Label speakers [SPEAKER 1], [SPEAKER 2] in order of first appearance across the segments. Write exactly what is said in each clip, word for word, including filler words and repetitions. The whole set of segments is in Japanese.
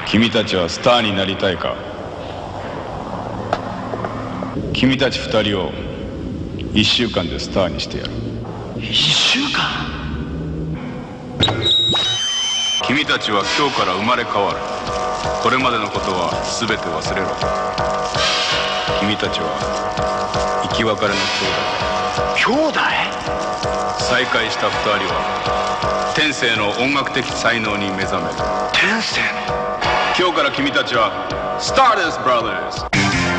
[SPEAKER 1] 君たちはスターになりたいか。君たち二人を一週間でスターにしてやる。
[SPEAKER 2] 一週間？
[SPEAKER 1] 君たちは今日から生まれ変わる。これまでのことは全て忘れろ。君たちは生き別れの兄弟。
[SPEAKER 2] 兄弟？
[SPEAKER 1] 再会した二人は天性の音楽的才能に目覚める。
[SPEAKER 2] 天性の？
[SPEAKER 1] 今日から君たちはスターデスブラザーズ。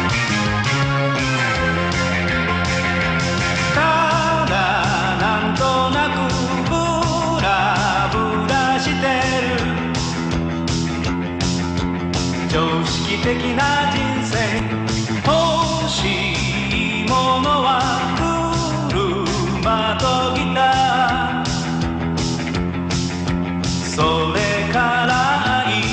[SPEAKER 3] ただなんとなくブラブラしてる常識的な人生。欲しいものは車とギター、それから愛。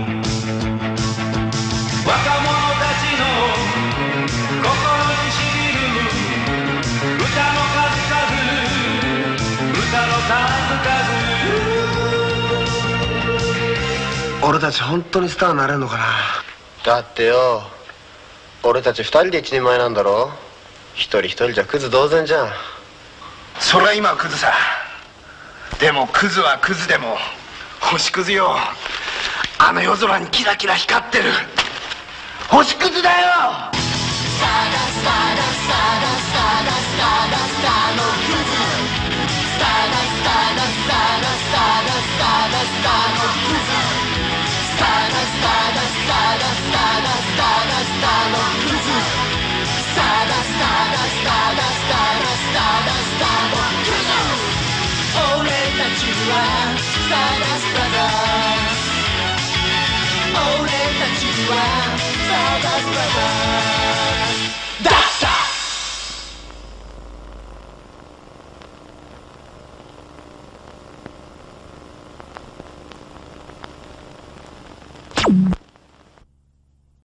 [SPEAKER 3] 若者たちの心にしみる歌の数々、歌の数々。
[SPEAKER 4] 俺たち本当にスターになれるのかな。
[SPEAKER 5] だってよ、俺たち二人で一人前なんだろ。一人一人じゃクズ同然じゃん。
[SPEAKER 2] そりゃ今はクズさ。でもクズはクズでも星クズよ。あの夜空にキラキラ光ってる星クズだよ。
[SPEAKER 3] 俺たちはスターダストブラザーズ。俺たちはスターダストブラザーズ。